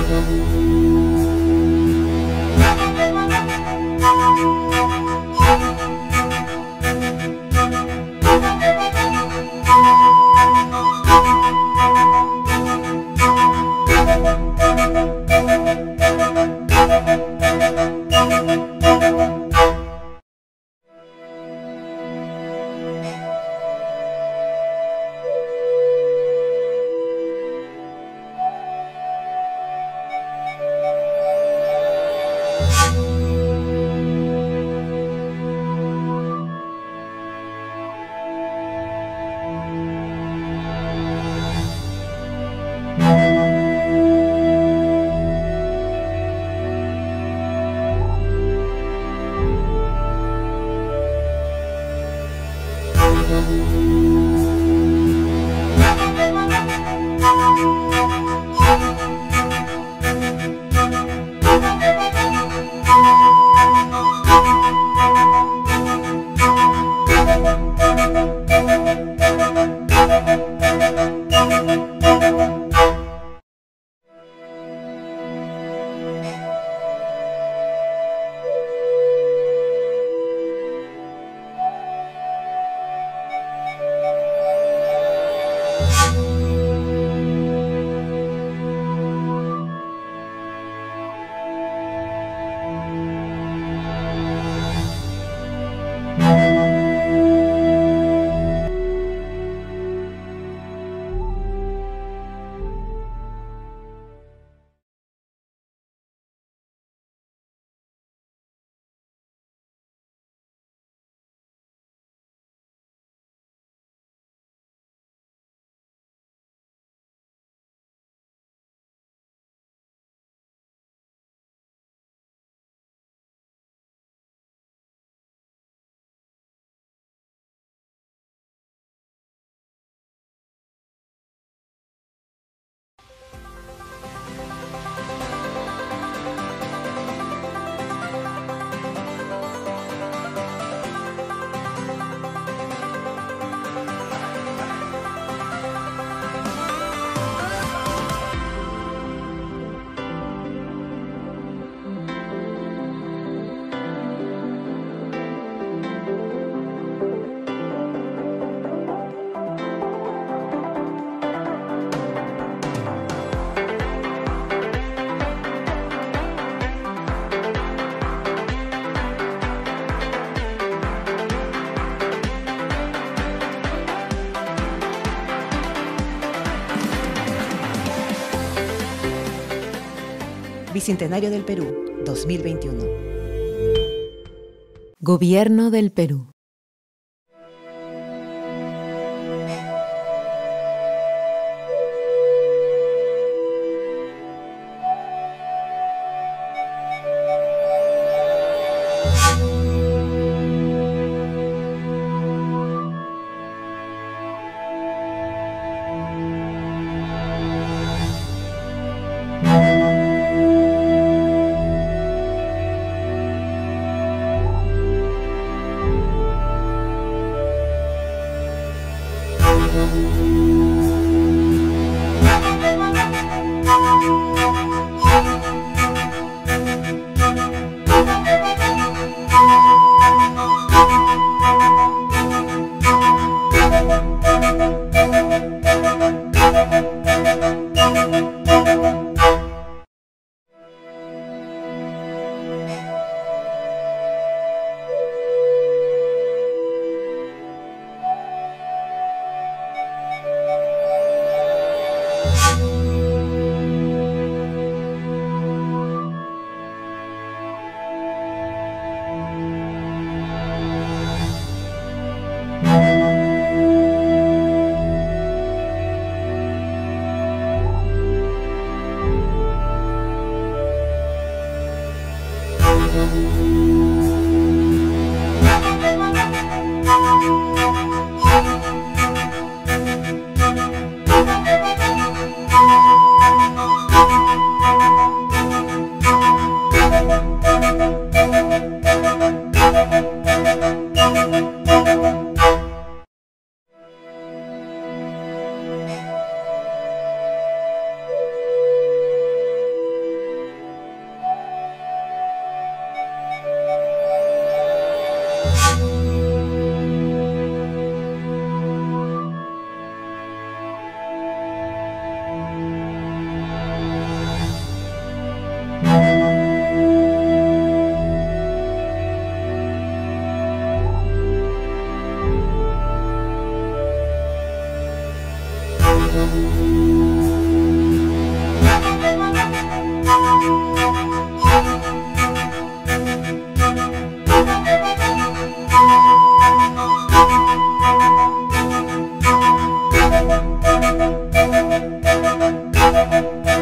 Bicentenario del Perú, 2021. Gobierno del Perú.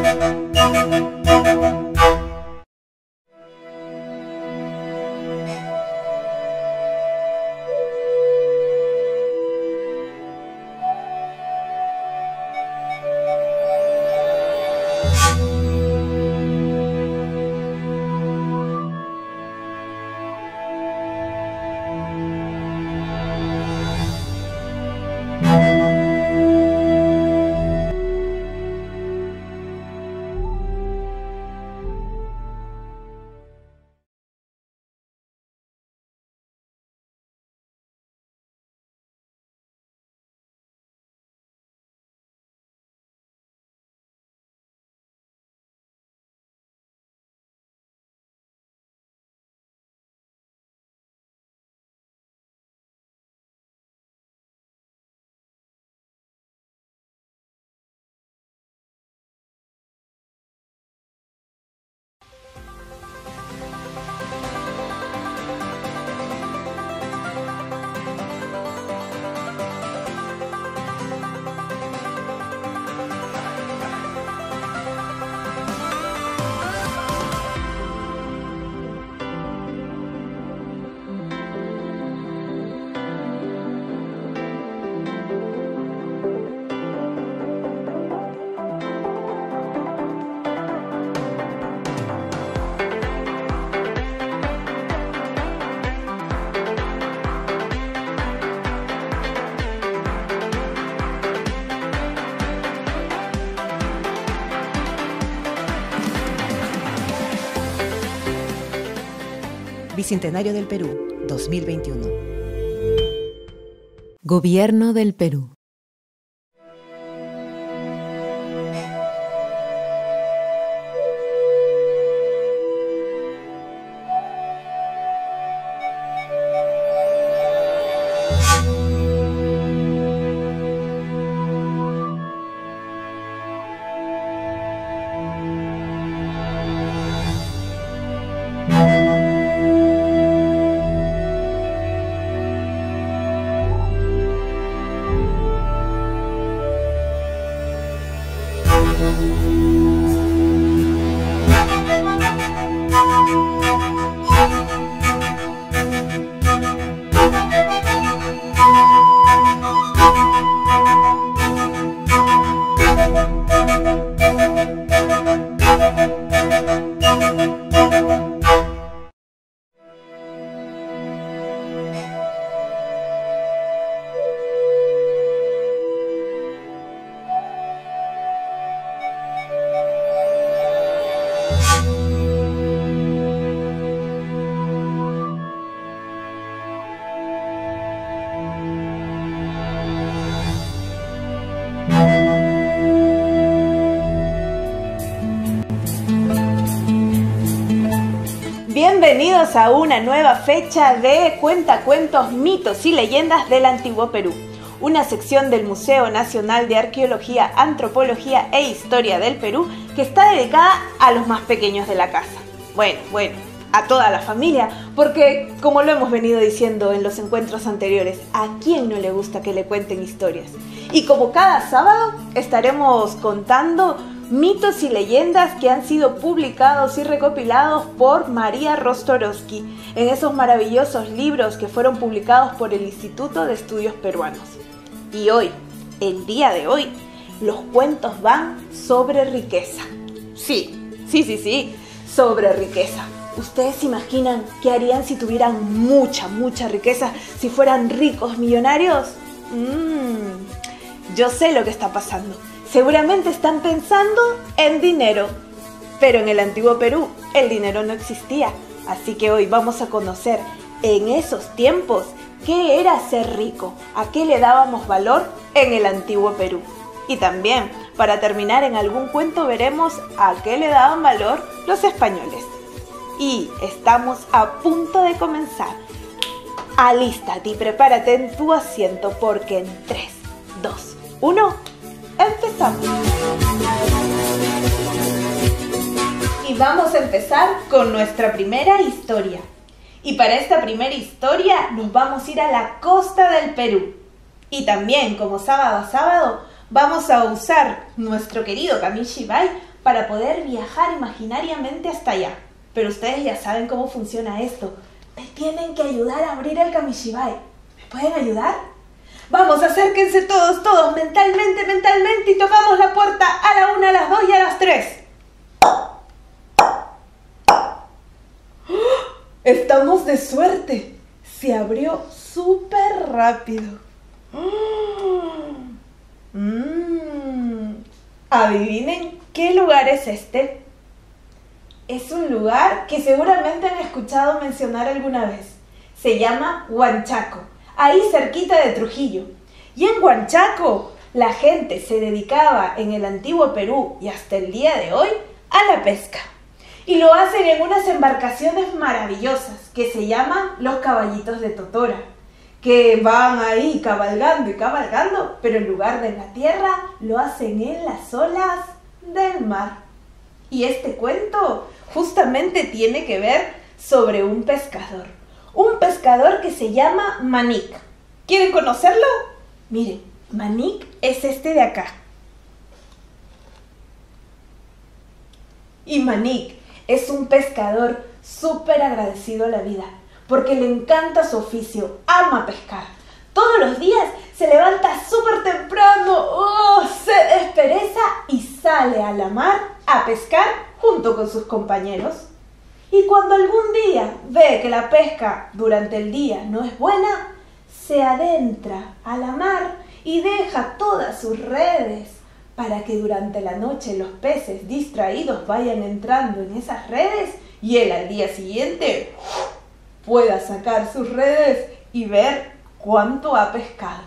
Bicentenario del Perú, 2021. Gobierno del Perú. Bienvenidos a una nueva fecha de Cuentacuentos, mitos y leyendas del Antiguo Perú, una sección del Museo Nacional de Arqueología, Antropología e Historia del Perú que está dedicada a los más pequeños de la casa. Bueno, a toda la familia, porque como lo hemos venido diciendo en los encuentros anteriores, ¿a quién no le gusta que le cuenten historias? Y como cada sábado estaremos contando mitos y leyendas que han sido publicados y recopilados por María Rostorowski en esos maravillosos libros que fueron publicados por el Instituto de Estudios Peruanos. Y hoy, el día de hoy, los cuentos van sobre riqueza. Sí, sobre riqueza. ¿Ustedes se imaginan qué harían si tuvieran mucha riqueza, si fueran ricos millonarios? Yo sé lo que está pasando. Seguramente están pensando en dinero, pero en el Antiguo Perú el dinero no existía, así que hoy vamos a conocer en esos tiempos qué era ser rico, a qué le dábamos valor en el Antiguo Perú. Y también, para terminar, en algún cuento veremos a qué le daban valor los españoles. Y estamos a punto de comenzar. Alístate y prepárate en tu asiento porque en 3, 2, 1... ¡empezamos! Y vamos a empezar con nuestra primera historia. Y para esta primera historia nos vamos a ir a la costa del Perú. Y también, como sábado a sábado, vamos a usar nuestro querido Kamishibai para poder viajar imaginariamente hasta allá. Pero ustedes ya saben cómo funciona esto. Me tienen que ayudar a abrir el Kamishibai. ¿Me pueden ayudar? Vamos, acérquense todos, mentalmente, y tocamos la puerta a la 1, a las 2 y a las 3. Estamos de suerte. Se abrió súper rápido. ¿Adivinen qué lugar es este? Es un lugar que seguramente han escuchado mencionar alguna vez. Se llama Huanchaco, ahí cerquita de Trujillo. Y en Huanchaco la gente se dedicaba en el antiguo Perú y hasta el día de hoy a la pesca. Y lo hacen en unas embarcaciones maravillosas que se llaman los caballitos de Totora, que van ahí cabalgando y cabalgando, pero en lugar de en la tierra lo hacen en las olas del mar. Y este cuento justamente tiene que ver sobre un pescador que se llama Manik. ¿Quieren conocerlo? Miren, Manik es este de acá. Y Manik es un pescador súper agradecido a la vida, porque le encanta su oficio, ama pescar. Todos los días se levanta súper temprano, se despereza y sale a la mar a pescar junto con sus compañeros. Y cuando algún día ve que la pesca durante el día no es buena, se adentra a la mar y deja todas sus redes para que durante la noche los peces distraídos vayan entrando en esas redes y él al día siguiente pueda sacar sus redes y ver cuánto ha pescado.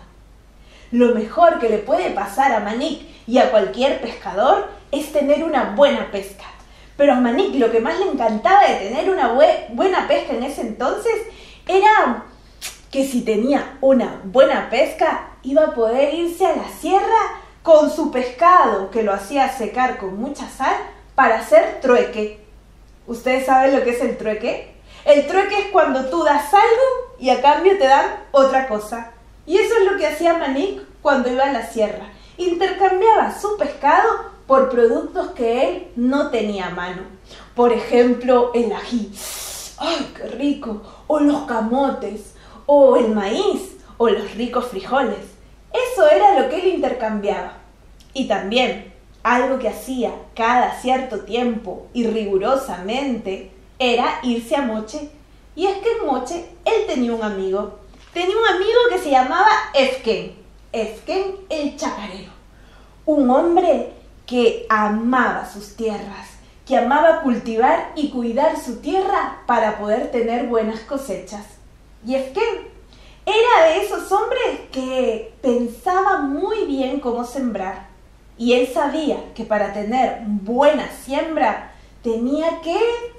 Lo mejor que le puede pasar a Manik y a cualquier pescador es tener una buena pesca. Pero a Manik lo que más le encantaba de tener una buena pesca en ese entonces era que si tenía una buena pesca iba a poder irse a la sierra con su pescado que lo hacía secar con mucha sal para hacer trueque. ¿Ustedes saben lo que es el trueque? El trueque es cuando tú das algo y a cambio te dan otra cosa. Y eso es lo que hacía Manik cuando iba a la sierra. Intercambiaba su pescado por productos que él no tenía a mano. Por ejemplo, el ají. ¡Ay, qué rico! O los camotes, o el maíz, o los ricos frijoles. Eso era lo que él intercambiaba. Y también, algo que hacía cada cierto tiempo y rigurosamente, era irse a Moche. Y es que en Moche él tenía un amigo. Tenía un amigo que se llamaba Efken. Efken el chacarero. Un hombre que amaba sus tierras, que amaba cultivar y cuidar su tierra para poder tener buenas cosechas. Y Efken era de esos hombres que pensaba muy bien cómo sembrar. Y él sabía que para tener buena siembra tenía que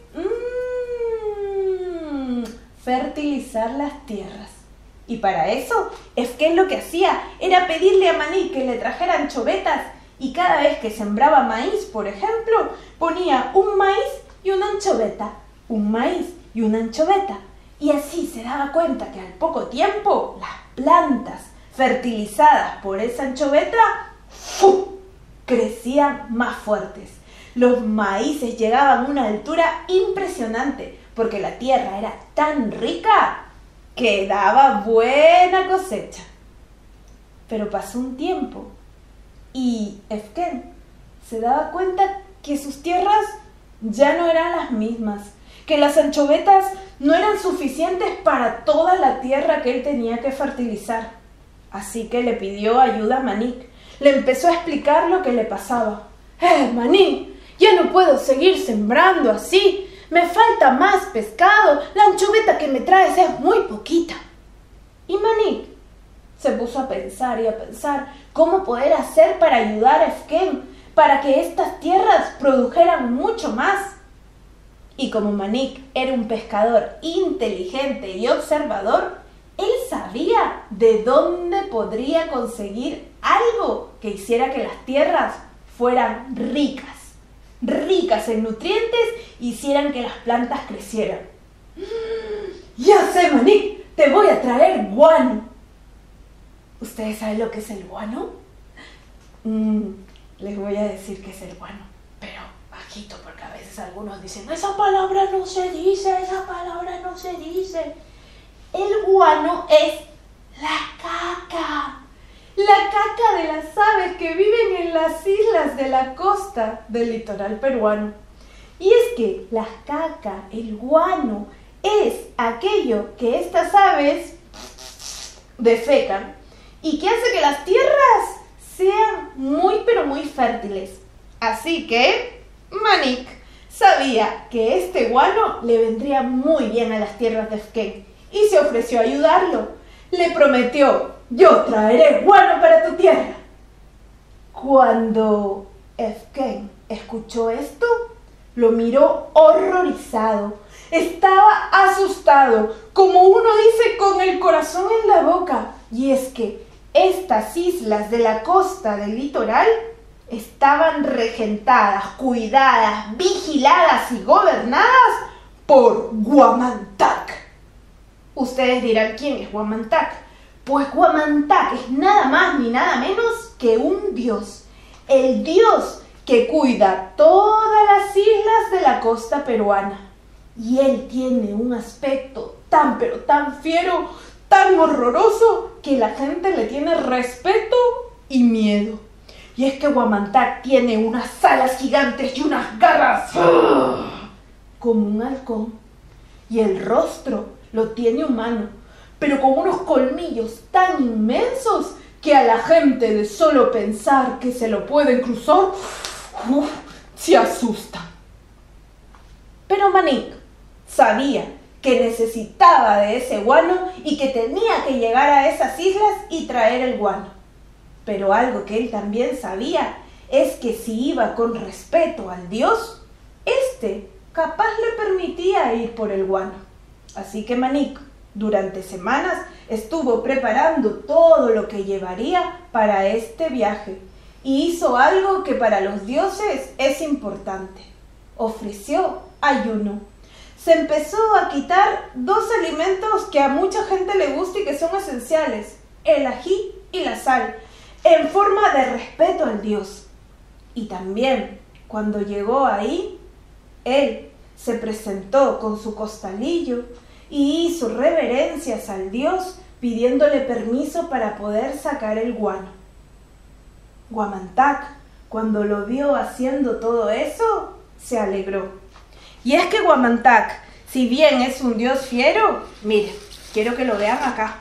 fertilizar las tierras. Y para eso, Efken lo que hacía era pedirle a Manik que le trajera anchovetas y cada vez que sembraba maíz, por ejemplo, ponía un maíz y una anchoveta, un maíz y una anchoveta. Y así se daba cuenta que al poco tiempo las plantas fertilizadas por esa anchoveta crecían más fuertes. Los maíces llegaban a una altura impresionante porque la tierra era tan rica que daba buena cosecha. Pero pasó un tiempo y Efken se daba cuenta que sus tierras ya no eran las mismas, que las anchovetas no eran suficientes para toda la tierra que él tenía que fertilizar. Así que le pidió ayuda a Manik. Le empezó a explicar lo que le pasaba. Manik, ya no puedo seguir sembrando así. Me falta más pescado. La anchoveta que me traes es muy poquita. Y Manik se puso a pensar y a pensar cómo poder hacer para ayudar a Efken, para que estas tierras produjeran mucho más. Y como Manik era un pescador inteligente y observador, él sabía de dónde podría conseguir algo que hiciera que las tierras fueran ricas en nutrientes y hicieran que las plantas crecieran. Ya sé, Manik, te voy a traer guano. ¿Ustedes saben lo que es el guano? Les voy a decir que es el guano, pero bajito, porque a veces algunos dicen, esa palabra no se dice, esa palabra no se dice. El guano es la caca de las aves que viven en las islas de la costa del litoral peruano. Y es que la caca, el guano, es aquello que estas aves defecan y que hace que las tierras sean muy pero muy fértiles. Así que Manik sabía que este guano le vendría muy bien a las tierras de Efken y se ofreció a ayudarlo. Le prometió, yo traeré guano para tu tierra. Cuando Efken escuchó esto, lo miró horrorizado. Estaba asustado, como uno dice, con el corazón en la boca. Y es que estas islas de la costa del litoral estaban regentadas, cuidadas, vigiladas y gobernadas por Huamantac. Ustedes dirán, ¿quién es Huamantac? Pues Huamantac es nada más ni nada menos que un dios. El dios que cuida todas las islas de la costa peruana. Y él tiene un aspecto tan pero tan fiero, tan horroroso, que la gente le tiene respeto y miedo. Y es que Huamantac tiene unas alas gigantes y unas garras como un halcón. Y el rostro lo tiene humano, pero con unos colmillos tan inmensos que a la gente de solo pensar que se lo pueden cruzar, se asusta. Pero Manik sabía que necesitaba de ese guano y que tenía que llegar a esas islas y traer el guano. Pero algo que él también sabía es que si iba con respeto al dios, este capaz le permitía ir por el guano. Así que Manik, durante semanas, estuvo preparando todo lo que llevaría para este viaje y hizo algo que para los dioses es importante. Ofreció ayuno. Se empezó a quitar dos alimentos que a mucha gente le gusta y que son esenciales, el ají y la sal, en forma de respeto al dios. Y también, cuando llegó ahí, él se presentó con su costalillo y hizo reverencias al dios, pidiéndole permiso para poder sacar el guano. Huamantac, cuando lo vio haciendo todo eso, se alegró. Y es que Huamantac, si bien es un dios fiero, miren, quiero que lo vean acá.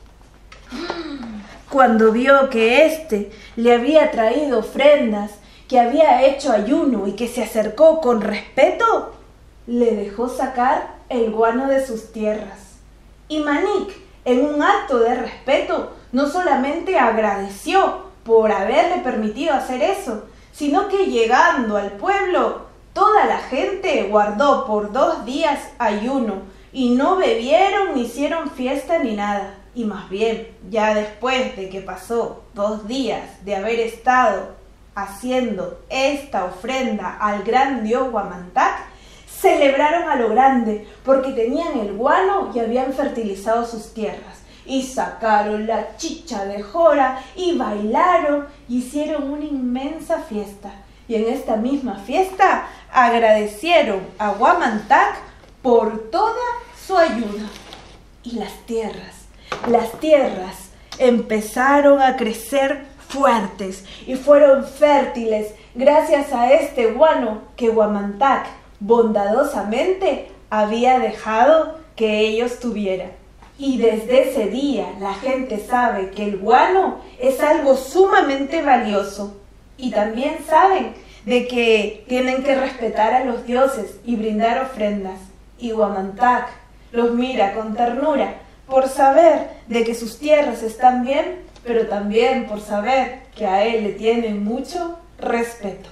Cuando vio que éste le había traído ofrendas, que había hecho ayuno y que se acercó con respeto, le dejó sacar el guano de sus tierras. Y Manik, en un acto de respeto, no solamente agradeció por haberle permitido hacer eso, sino que llegando al pueblo, toda la gente guardó por 2 días ayuno y no bebieron ni hicieron fiesta ni nada. Y más bien, ya después de que pasó 2 días de haber estado haciendo esta ofrenda al gran dios Huamantac, celebraron a lo grande porque tenían el guano y habían fertilizado sus tierras. Y sacaron la chicha de jora y bailaron, hicieron una inmensa fiesta. Y en esta misma fiesta agradecieron a Huamantac por toda su ayuda. Y las tierras empezaron a crecer fuertes y fueron fértiles gracias a este guano que Huamantac bondadosamente había dejado que ellos tuvieran. Y desde ese día la gente sabe que el guano es algo sumamente valioso. Y también saben de que tienen que respetar a los dioses y brindar ofrendas. Y Huamantac los mira con ternura por saber de que sus tierras están bien, pero también por saber que a él le tienen mucho respeto.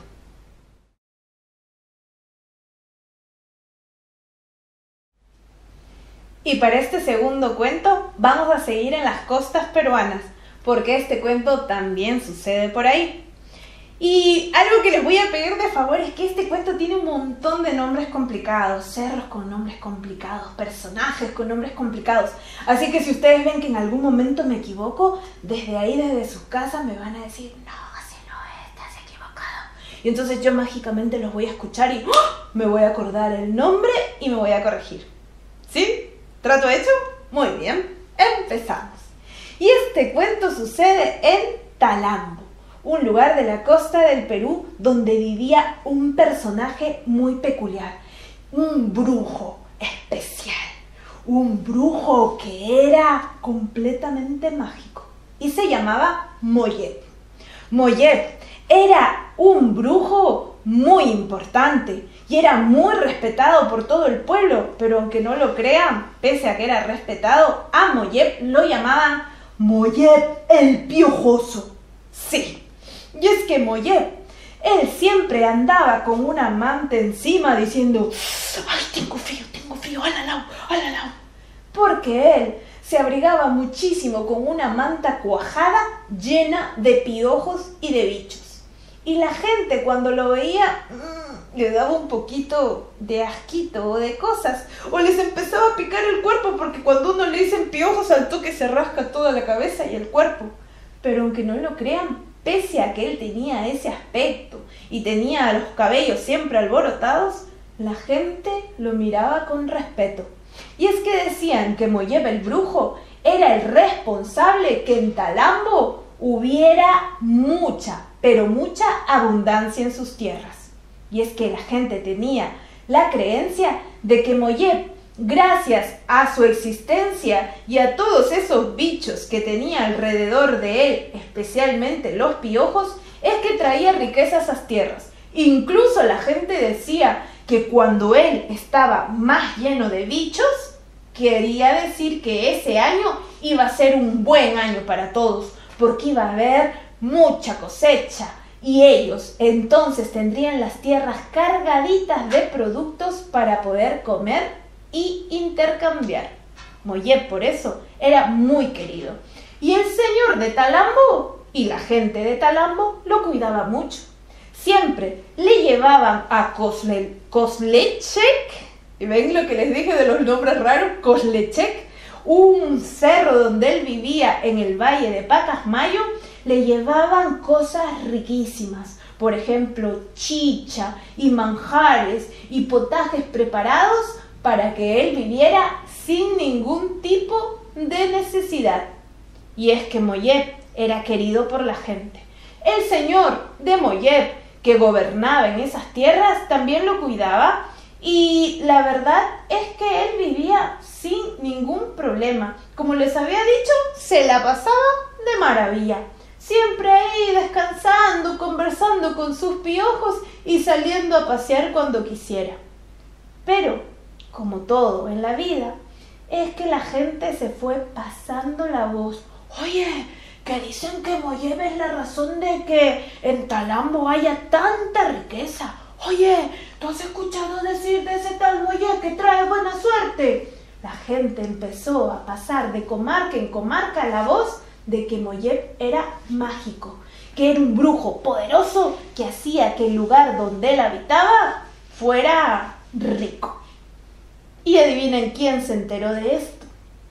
Y para este segundo cuento vamos a seguir en las costas peruanas, porque este cuento también sucede por ahí. Y algo que les voy a pedir de favor es que este cuento tiene un montón de nombres complicados, cerros con nombres complicados, personajes con nombres complicados. Así que si ustedes ven que en algún momento me equivoco, desde ahí, desde sus casas, me van a decir, no, así no Y entonces yo mágicamente los voy a escuchar y me voy a acordar el nombre y me voy a corregir. ¿Sí? ¿Trato hecho? Muy bien, empezamos. Y este cuento sucede en Talambo, un lugar de la costa del Perú donde vivía un personaje muy peculiar, un brujo especial, un brujo que era completamente mágico y se llamaba Moyet. Moyet era un brujo muy importante y era muy respetado por todo el pueblo, pero aunque no lo crean, pese a que era respetado, a Moyet lo llamaban Moyet el Piojoso. Sí, y es que Moyet, él siempre andaba con una manta encima diciendo: ¡ay, tengo frío, alalao! Porque él se abrigaba muchísimo con una manta cuajada llena de piojos y de bichos. Y la gente cuando lo veía le daba un poquito de asquito o de cosas, o les empezaba a picar el cuerpo, porque cuando uno le dicen piojos al toque se rasca toda la cabeza y el cuerpo. Pero aunque no lo crean, pese a que él tenía ese aspecto y tenía los cabellos siempre alborotados, la gente lo miraba con respeto. Y es que decían que Moyet el brujo era el responsable que en Talambo hubiera mucha, pero mucha abundancia en sus tierras. Y es que la gente tenía la creencia de que Moyet, gracias a su existencia y a todos esos bichos que tenía alrededor de él, especialmente los piojos, es que traía riqueza a esas tierras. Incluso la gente decía que cuando él estaba más lleno de bichos, quería decir que ese año iba a ser un buen año para todos, porque iba a haber mucha cosecha y ellos entonces tendrían las tierras cargaditas de productos para poder comer y intercambiar. Moyet por eso era muy querido. Y el señor de Talambo y la gente de Talambo lo cuidaba mucho. Siempre le llevaban a Coslechek, y ven lo que les dije de los nombres raros, Coslechek, un cerro donde él vivía en el valle de Pacasmayo, le llevaban cosas riquísimas, por ejemplo, chicha y manjares y potajes preparados para que él viviera sin ningún tipo de necesidad. Y es que Moyet era querido por la gente. El señor de Moyet, que gobernaba en esas tierras, también lo cuidaba, y la verdad es que él vivía sin ningún problema. Como les había dicho, se la pasaba de maravilla. Siempre ahí descansando, conversando con sus piojos y saliendo a pasear cuando quisiera. Pero, como todo en la vida, es que la gente se fue pasando la voz. Oye, que dicen que Moyet es la razón de que en Talambo haya tanta riqueza. Oye, ¿tú has escuchado decir de ese tal Moyet que trae buena suerte? La gente empezó a pasar de comarca en comarca la voz de que Moyet era mágico, que era un brujo poderoso que hacía que el lugar donde él habitaba fuera rico. Y adivinen quién se enteró de esto.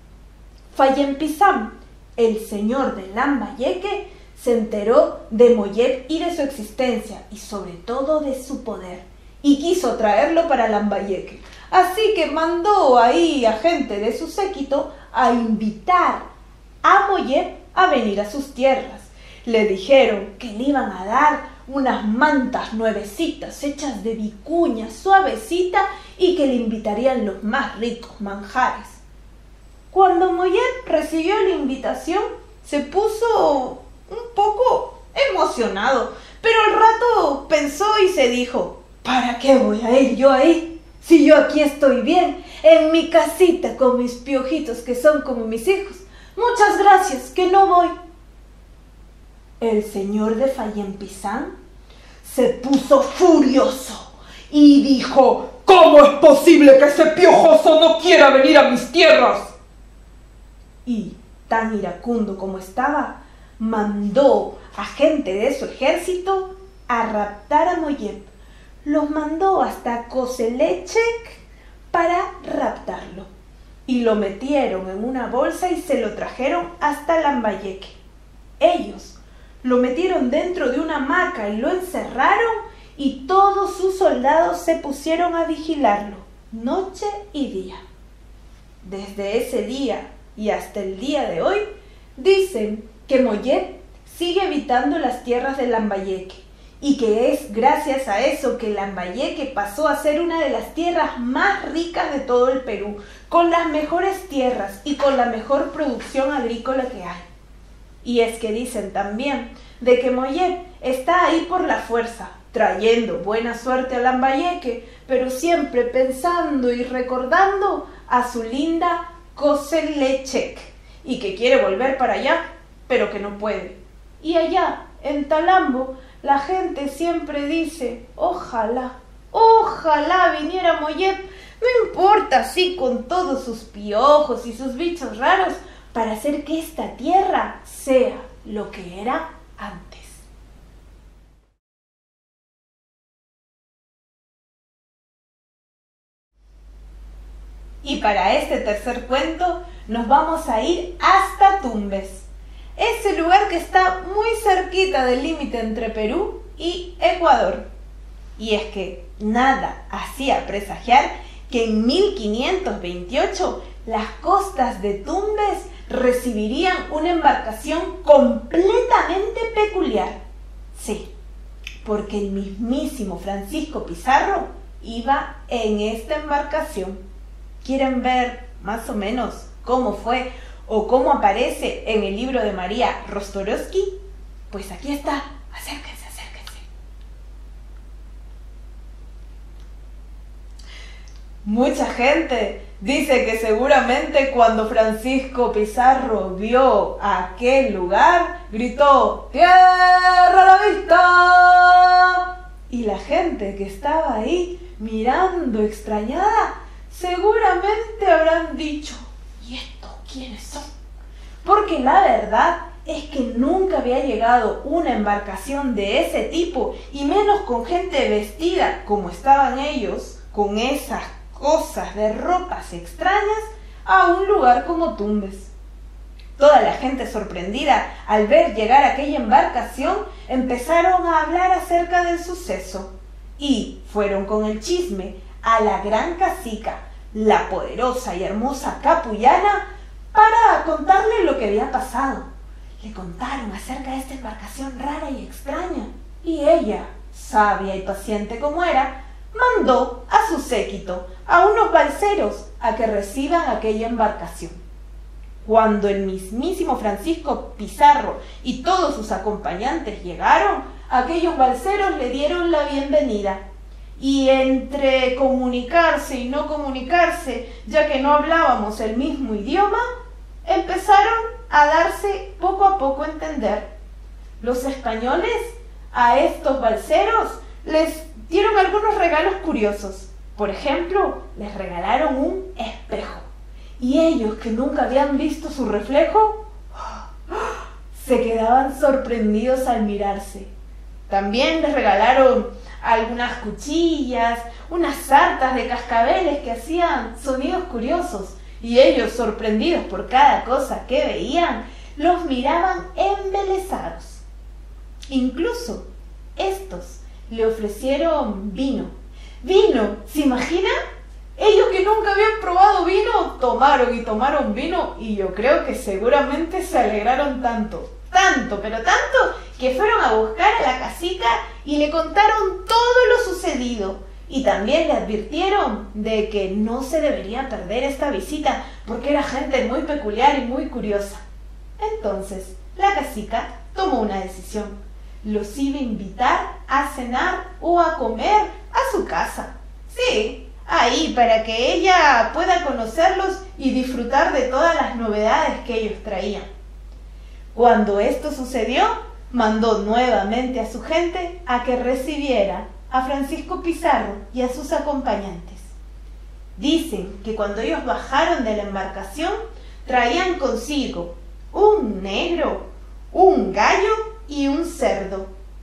Fayempizán, el señor de Lambayeque, se enteró de Moyet y de su existencia y sobre todo de su poder, y quiso traerlo para Lambayeque. Así que mandó ahí a gente de su séquito a invitar a Moyet a venir a sus tierras. Le dijeron que le iban a dar unas mantas nuevecitas hechas de vicuña suavecita y que le invitarían los más ricos manjares. Cuando Moyet recibió la invitación, se puso un poco emocionado, pero al rato pensó y se dijo: ¿para qué voy a ir yo ahí? Si yo aquí estoy bien, en mi casita con mis piojitos que son como mis hijos. Muchas gracias, que no voy. El señor de Fayempizán se puso furioso y dijo: ¿cómo es posible que ese piojoso no quiera venir a mis tierras? Y, tan iracundo como estaba, mandó a gente de su ejército a raptar a Moyet. Los mandó hasta Coselechec para raptarlo. Y lo metieron en una bolsa y se lo trajeron hasta Lambayeque. Ellos lo metieron dentro de una hamaca y lo encerraron y todos sus soldados se pusieron a vigilarlo, noche y día. Desde ese día y hasta el día de hoy, dicen que Mollet sigue habitando las tierras de Lambayeque y que es gracias a eso que Lambayeque pasó a ser una de las tierras más ricas de todo el Perú, con las mejores tierras y con la mejor producción agrícola que hay. Y es que dicen también de que Mollet está ahí por la fuerza, trayendo buena suerte a Lambayeque, pero siempre pensando y recordando a su linda Coselechec, y que quiere volver para allá, pero que no puede. Y allá, en Talambo, la gente siempre dice, ojalá viniera Mollet, no importa si con todos sus piojos y sus bichos raros, para hacer que esta tierra sea lo que era antes. Y para este tercer cuento nos vamos a ir hasta Tumbes, ese lugar que está muy cerquita del límite entre Perú y Ecuador. Y es que nada hacía presagiar que en 1528 las costas de Tumbes recibirían una embarcación completamente peculiar. Sí, porque el mismísimo Francisco Pizarro iba en esta embarcación. ¿Quieren ver más o menos cómo fue o cómo aparece en el libro de María Rostorowski? Pues aquí está, acérquense. Mucha gente dice que seguramente cuando Francisco Pizarro vio aquel lugar, gritó ¡Tierra a la vista! Y la gente que estaba ahí mirando extrañada, seguramente habrán dicho, ¿y estos quiénes son? Porque la verdad es que nunca había llegado una embarcación de ese tipo, y menos con gente vestida como estaban ellos, con esas cosas de ropas extrañas, a un lugar como Tumbes. Toda la gente sorprendida al ver llegar aquella embarcación empezaron a hablar acerca del suceso y fueron con el chisme a la gran cacica, la poderosa y hermosa Capullana, para contarle lo que había pasado. Le contaron acerca de esta embarcación rara y extraña, y ella, sabia y paciente como era, mandó a su séquito, a unos balseros, a que reciban aquella embarcación. Cuando el mismísimo Francisco Pizarro y todos sus acompañantes llegaron, aquellos balseros le dieron la bienvenida. Y entre comunicarse y no comunicarse, ya que no hablábamos el mismo idioma, empezaron a darse poco a poco a entender. Los españoles a estos balseros les dieron algunos regalos curiosos. Por ejemplo, les regalaron un espejo. Y ellos, que nunca habían visto su reflejo, se quedaban sorprendidos al mirarse. También les regalaron algunas cuchillas, unas sartas de cascabeles que hacían sonidos curiosos. Y ellos, sorprendidos por cada cosa que veían, los miraban embelesados. Incluso estos le ofrecieron vino. ¡Vino! ¿Se imaginan? Ellos que nunca habían probado vino, tomaron vino, y yo creo que seguramente se alegraron tanto, que fueron a buscar a la cacica y le contaron todo lo sucedido. Y también le advirtieron de que no se debería perder esta visita, porque era gente muy peculiar y muy curiosa. Entonces, la cacica tomó una decisión. Los iba a invitar a cenar o a comer a su casa. Sí, ahí, para que ella pueda conocerlos y disfrutar de todas las novedades que ellos traían. Cuando esto sucedió, mandó nuevamente a su gente a que recibiera a Francisco Pizarro y a sus acompañantes. Dicen que cuando ellos bajaron de la embarcación, traían consigo un negro, un gallo y un cerdo.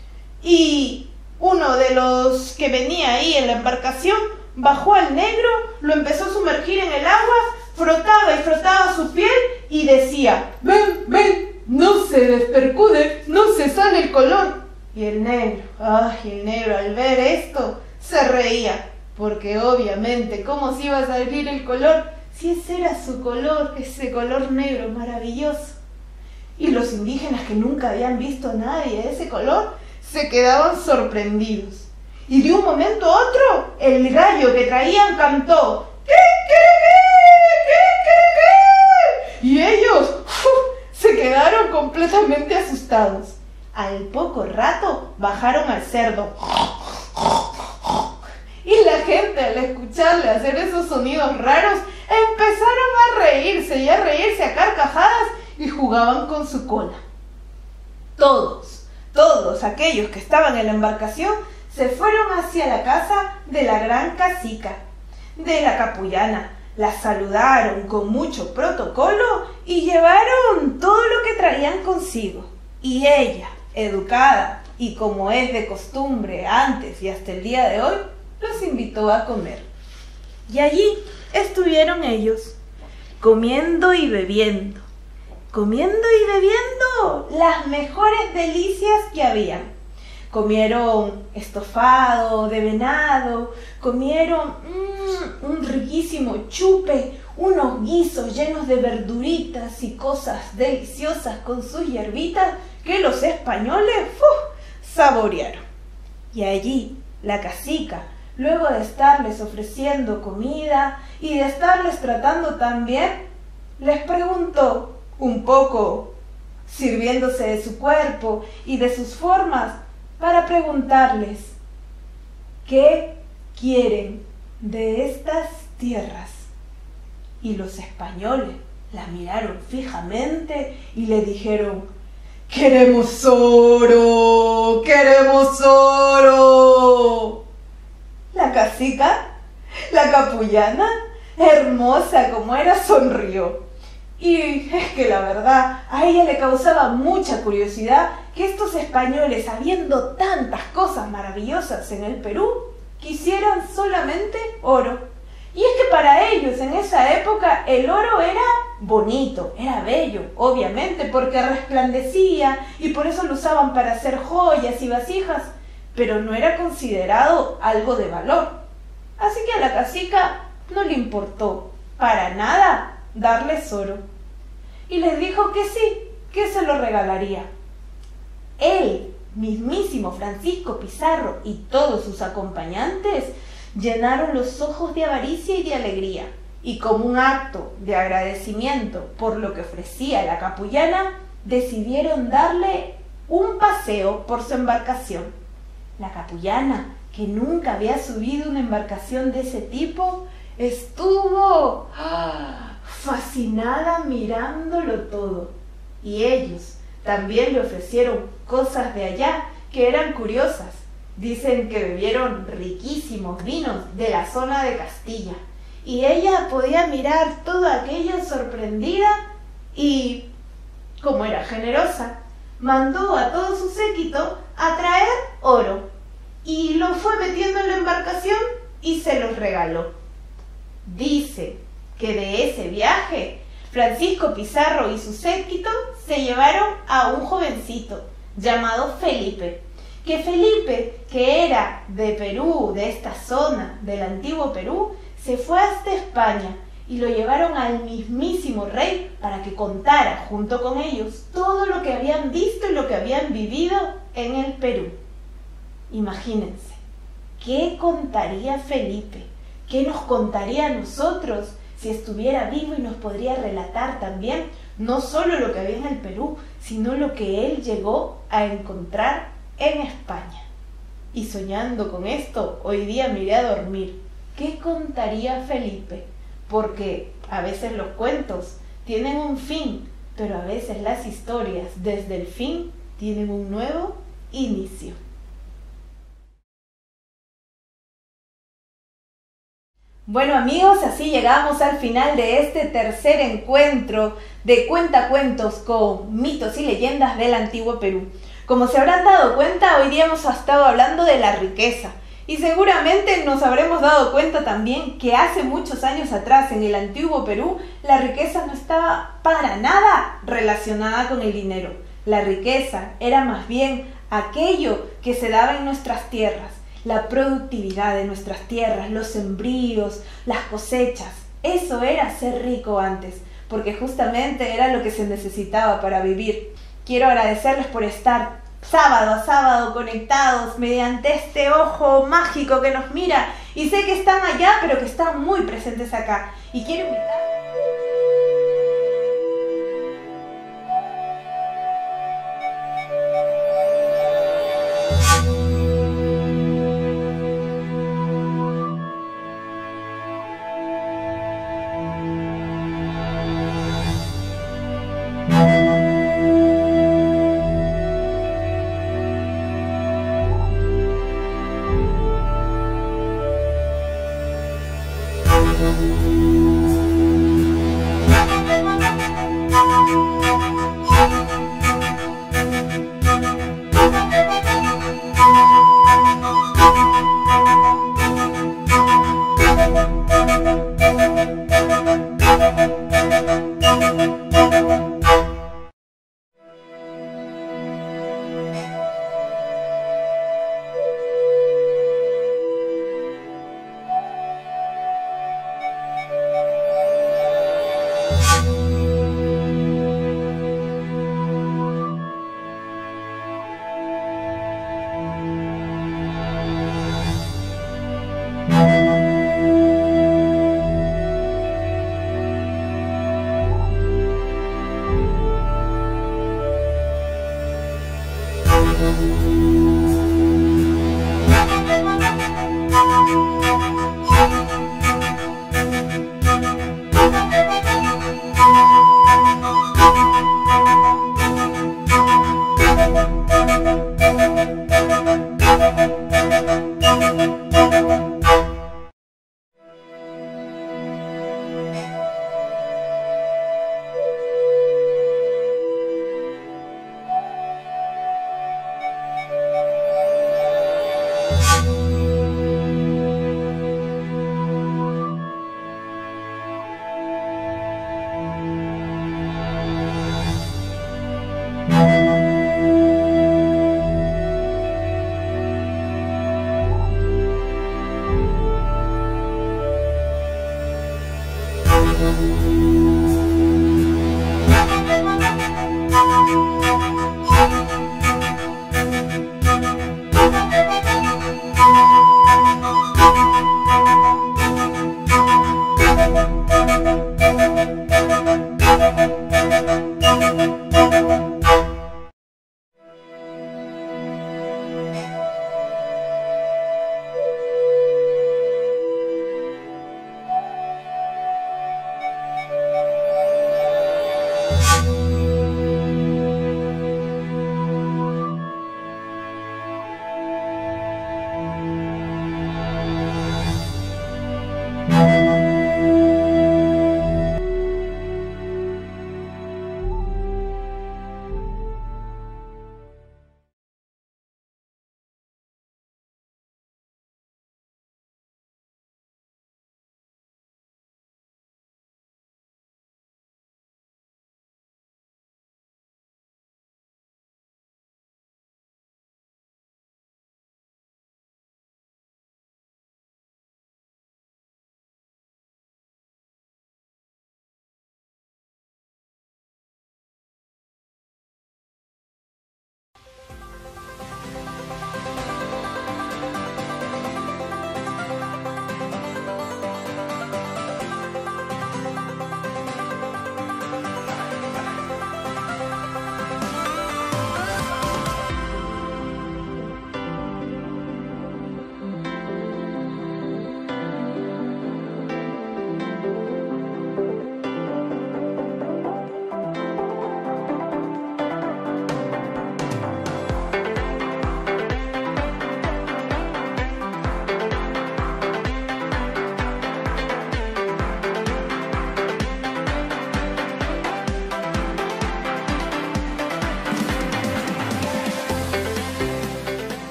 Y uno de los que venía ahí en la embarcación bajó al negro, lo empezó a sumergir en el agua, frotaba y frotaba su piel y decía, ven, no se despercude, no se sale el color. Y el negro al ver esto se reía, porque obviamente, ¿cómo se iba a salir el color si ese era su color, ese color negro maravilloso? Y los indígenas, que nunca habían visto a nadie de ese color, se quedaban sorprendidos. Y de un momento a otro, el gallo que traían cantó ¿qué? Y ellos se quedaron completamente asustados. Al poco rato bajaron al cerdo. Y la gente, al escucharle hacer esos sonidos raros, empezaron a reírse a carcajadas y jugaban con su cola. Todos aquellos que estaban en la embarcación se fueron hacia la casa de la gran cacica, de la capullana. La saludaron con mucho protocolo y llevaron todo lo que traían consigo. Y ella, educada y como es de costumbre antes y hasta el día de hoy, los invitó a comer. Y allí estuvieron ellos, comiendo y bebiendo las mejores delicias que habían. Comieron estofado de venado, comieron un riquísimo chupe, unos guisos llenos de verduritas y cosas deliciosas con sus hierbitas que los españoles saborearon. Y allí la cacica, luego de estarles ofreciendo comida y de estarles tratando tan bien, les preguntó, un poco sirviéndose de su cuerpo y de sus formas, para preguntarles ¿qué quieren de estas tierras? Y los españoles la miraron fijamente y le dijeron ¡queremos oro! ¡Queremos oro! La cacica, la capullana, hermosa como era, sonrió. Y es que la verdad, a ella le causaba mucha curiosidad que estos españoles, sabiendo tantas cosas maravillosas en el Perú, quisieran solamente oro. Y es que para ellos en esa época el oro era bonito, era bello, obviamente, porque resplandecía y por eso lo usaban para hacer joyas y vasijas, pero no era considerado algo de valor. Así que a la cacica no le importó para nada darles oro. Y les dijo que sí, que se lo regalaría. El mismísimo Francisco Pizarro y todos sus acompañantes llenaron los ojos de avaricia y de alegría, y como un acto de agradecimiento por lo que ofrecía la capullana, decidieron darle un paseo por su embarcación. La capullana, que nunca había subido una embarcación de ese tipo, estuvo fascinada mirándolo todo. Y ellos también le ofrecieron cosas de allá que eran curiosas. Dicen que bebieron riquísimos vinos de la zona de Castilla. Y ella podía mirar todo aquello sorprendida y, como era generosa, mandó a todo su séquito a traer oro. Y lo fue metiendo en la embarcación y se los regaló. Dice que de ese viaje, Francisco Pizarro y su séquito se llevaron a un jovencito llamado Felipe, que era de Perú, de esta zona del antiguo Perú, se fue hasta España y lo llevaron al mismísimo rey para que contara junto con ellos todo lo que habían visto y lo que habían vivido en el Perú. Imagínense, ¿qué contaría Felipe? ¿Qué nos contaría a nosotros si estuviera vivo y nos podría relatar también no solo lo que había en el Perú, sino lo que él llegó a encontrar en España? Y soñando con esto, hoy día me iré a dormir. ¿Qué contaría Felipe? Porque a veces los cuentos tienen un fin, pero a veces las historias desde el fin tienen un nuevo inicio. Bueno amigos, así llegamos al final de este tercer encuentro de Cuentacuentos con mitos y leyendas del antiguo Perú. Como se habrán dado cuenta, hoy día hemos estado hablando de la riqueza y seguramente nos habremos dado cuenta también que hace muchos años atrás en el antiguo Perú la riqueza no estaba para nada relacionada con el dinero. La riqueza era más bien aquello que se daba en nuestras tierras, la productividad de nuestras tierras, los sembríos, las cosechas. Eso era ser rico antes, porque justamente era lo que se necesitaba para vivir. Quiero agradecerles por estar sábado a sábado conectados mediante este ojo mágico que nos mira, y sé que están allá, pero que están muy presentes acá. Y quiero invitar...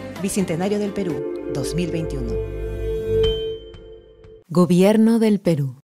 Bicentenario del Perú, 2021. Gobierno del Perú.